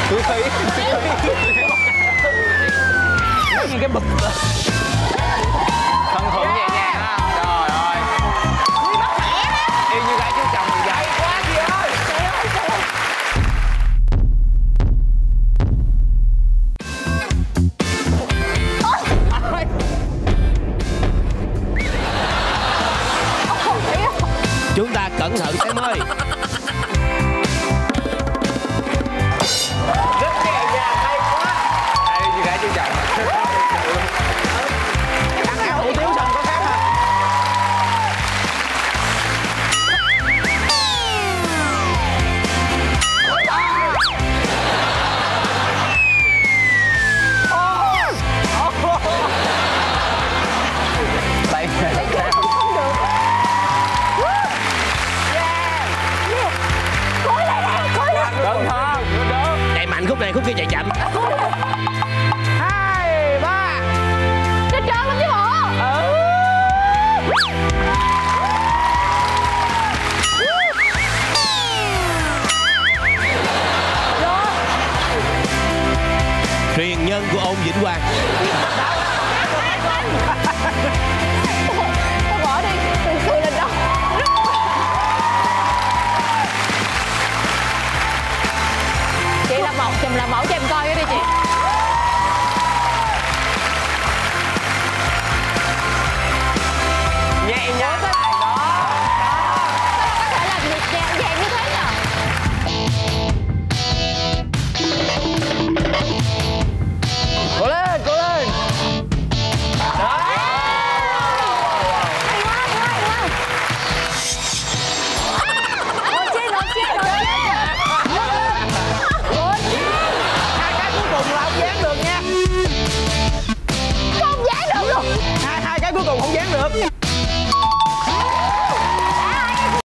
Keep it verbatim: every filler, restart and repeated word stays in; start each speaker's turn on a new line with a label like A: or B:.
A: Tôi thấy nó như cái bực. Thân thuận nhẹ nhàng ha. Trời ơi. Y như gái trước chồng thì vậy. Quá chị ơi.
B: Chúng ta cẩn thận em ơi.
A: Rất nhẹ nhàng, hay quá. Đây như gái trước chồng. Ăn ăn hủ tiếu xong có khác hả? Đây. Cẩn thận,
B: Chạy mạnh khúc này, khúc kia chạy chậm.
A: hai, ba.
C: Chết trơn lắm chứ hả?
B: Truyền nhân của ông Vĩnh Quang.
C: Thôi bỏ đi, đừng cười lên đâu. Chị làm mẫu, chùm làm mẫu cho em coi cái đi chị.